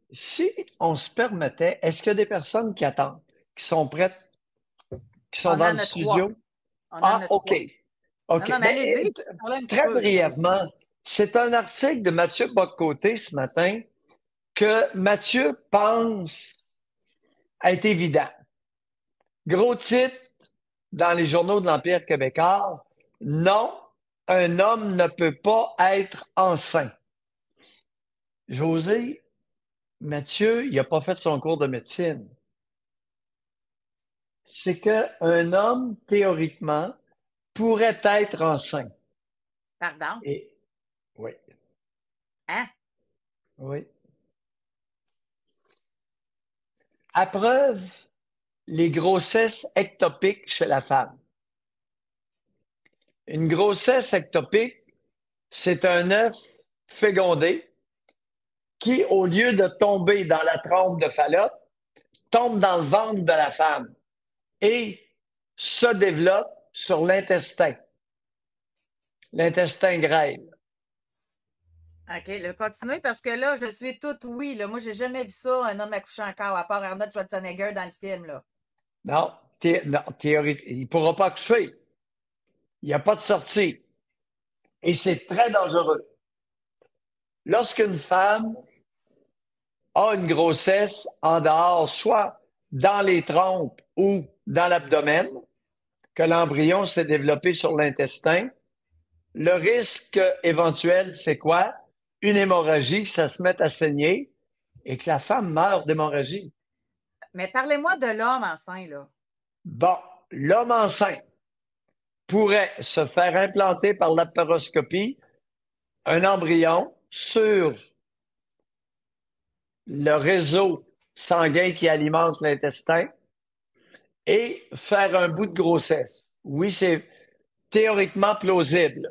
Si on se permettait, est-ce qu'il y a des personnes qui attendent, qui sont prêtes, qui sont On dans le en a trois. studio? On en Ah, a OK. trois. Non, OK. non, mais Ben, allez-y, parlez un petit très peu, là. brièvement, c'est un article de Mathieu Bocoté ce matin que Mathieu pense être évident. Gros titre dans les journaux de l'Empire québécois. Non, un homme ne peut pas être enceint. José, Mathieu, il n'a pas fait son cours de médecine. C'est qu'un homme, théoriquement, pourrait être enceint. Pardon? Et oui, Hein? oui. À preuve, les grossesses ectopiques chez la femme. Une grossesse ectopique, c'est un œuf fécondé qui, au lieu de tomber dans la trompe de Fallope, tombe dans le ventre de la femme et se développe sur l'intestin grêle. OK, là, continuez parce que là, je suis toute oui. Là. Moi, j'ai jamais vu ça, un homme accouché encore, à part Arnold Schwarzenegger dans le film. Là. Non, non, théorique, il ne pourra pas accoucher. Il n'y a pas de sortie. Et c'est très dangereux. Lorsqu'une femme a une grossesse en dehors, soit dans les trompes ou dans l'abdomen, que l'embryon s'est développé sur l'intestin, le risque éventuel, c'est quoi? Une hémorragie, ça se met à saigner et que la femme meurt d'hémorragie. Mais parlez-moi de l'homme enceint, là. Bon, l'homme enceint pourrait se faire implanter par laparoscopie un embryon sur le réseau sanguin qui alimente l'intestin et faire un bout de grossesse. Oui, c'est théoriquement plausible.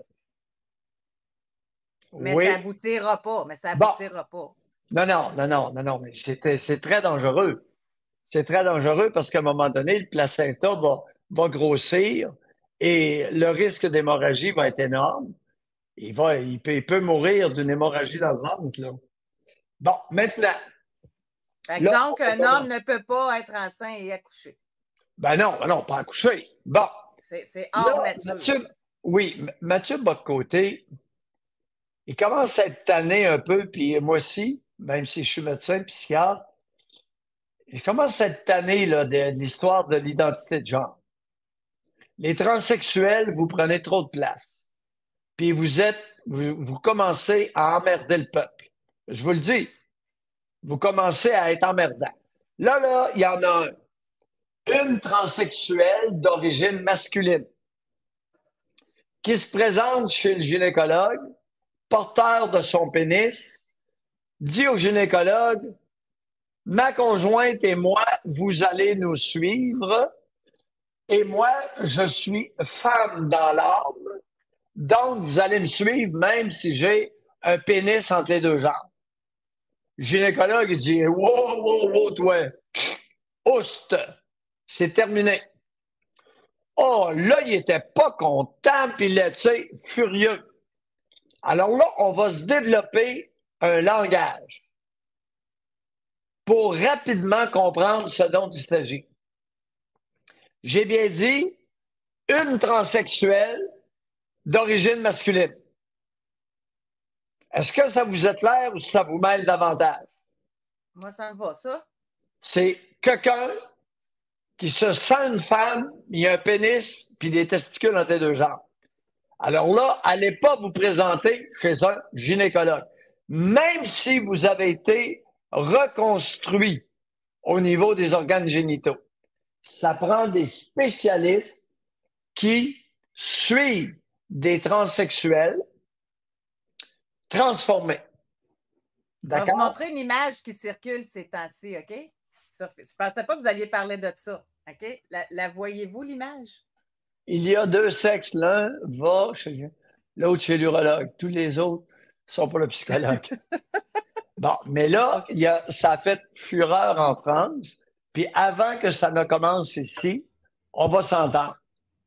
Mais ça Oui. aboutira pas. Mais ça Bon. aboutira pas. Non, non, non, non, non, non, mais c'est très dangereux. C'est très dangereux parce qu'à un moment donné, le placenta va grossir et le risque d'hémorragie va être énorme. Il peut mourir d'une hémorragie dans le ventre, là. Bon, maintenant, là, Donc, on un va homme commencer. ne peut pas être enceint et accoucher. Ben non, pas accoucher. Bon, C'est hors là, nature. Mathieu, oui, Mathieu Bocoté, il commence à être tanné un peu, puis moi aussi, même si je suis médecin, psychiatre, je commence à être tanné là, de l'histoire de l'identité de genre. Les transsexuels, vous prenez trop de place. Puis vous commencez à emmerder le peuple. Je vous le dis, vous commencez à être emmerdant. Là, il y en a une transsexuelle d'origine masculine qui se présente chez le gynécologue, porteur de son pénis, dit au gynécologue, ma conjointe et moi, vous allez nous suivre, et moi, je suis femme dans l'âme, donc vous allez me suivre même si j'ai un pénis entre les deux jambes. Le gynécologue il dit, wow, wow, wow, toi, oust, c'est terminé. Oh, là, il était pas content, puis là, tu sais, furieux. Alors là, on va se développer un langage pour rapidement comprendre ce dont il s'agit. J'ai bien dit une transsexuelle d'origine masculine. Est-ce que ça vous est clair ou ça vous mêle davantage? Moi, ça me va, ça. C'est quelqu'un qui se sent une femme, il a un pénis, puis des testicules entre les deux jambes. Alors là, allez pas vous présenter chez un gynécologue. Même si vous avez été reconstruit au niveau des organes génitaux. Ça prend des spécialistes qui suivent des transsexuels transformés. Je vais vous D'accord? montrer une image qui circule ces temps-ci, OK? Je ne pensais pas que vous alliez parler de ça. OK? La voyez-vous, l'image? Il y a deux sexes. L'un va chez l'autre chez l'urologue. Tous les autres sont pour le psychologue. Bon, mais là, OK. ça a fait fureur en France. Puis avant que ça ne commence ici, on va s'entendre.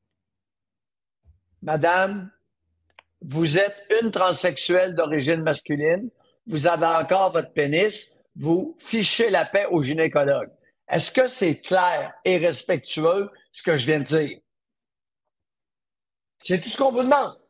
Madame, vous êtes une transsexuelle d'origine masculine. Vous avez encore votre pénis. vous fichez la paix au gynécologue. Est-ce que c'est clair et respectueux ce que je viens de dire? C'est tout ce qu'on vous demande.